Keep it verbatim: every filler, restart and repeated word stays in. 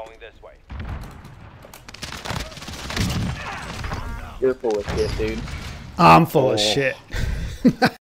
going this way. You're full of shit, dude. I'm full Oh. of shit.